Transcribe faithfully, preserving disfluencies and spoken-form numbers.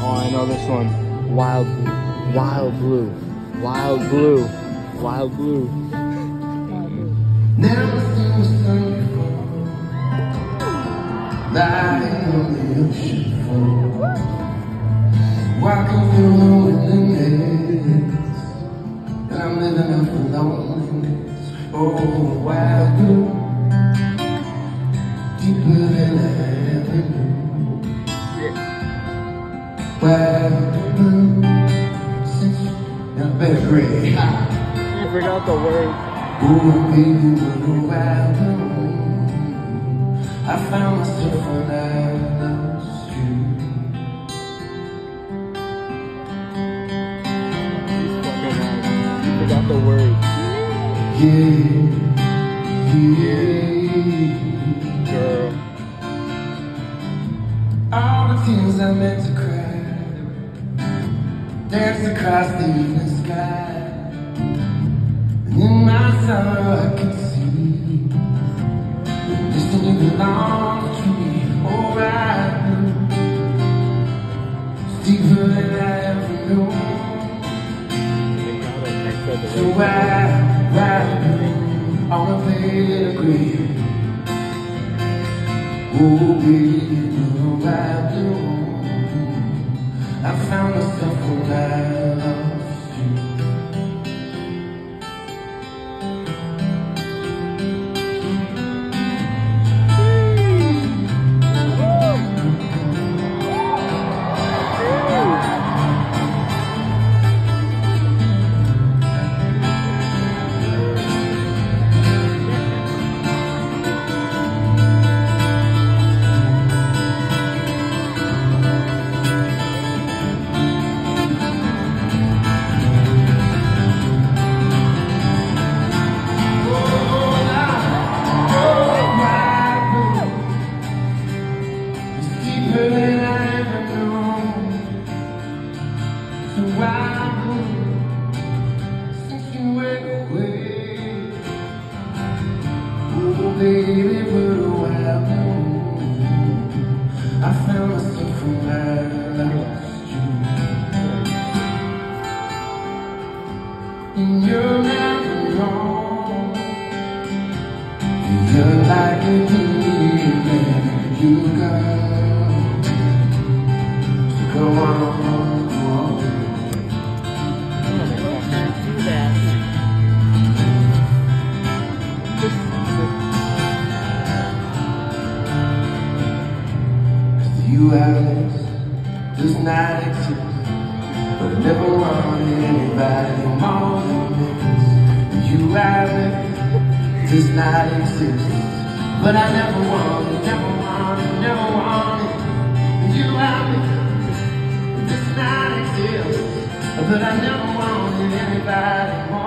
I know this one. Wild, wild blue, wild blue, wild blue. Never seen the sun before, lying on the ocean floor, walking through loneliness, and I'm living up for loneliness. Oh, wild blue, deeper than I ever knew. Wild blue, since now better gray. I forgot the word. Oh, baby, what a wild blue. I found myself when I lost you. You forgot the word. Yeah, yeah. Girl. All the tears I meant to cry danced across the evening sky. And in my sorrow I could see destiny belongs to me. Oh, wild blue, deeper than I ever knew. So wild, wild blue, on a faded grave. Oh, baby, wild blue, I found myself when I lost you. Than I ever knew. So wild blue, since you went away. Oh, baby, what a wild blue. I found myself when I lost you. And you're never wrong. You're like a demon, you got. Go on, go on. Do that. Cause you Alex does not exist, but I never wanted anybody more than this. You Alex does not exist, but I never wanted, never wanted, never wanted. You Alex does not exist, but I never wanted anybody more.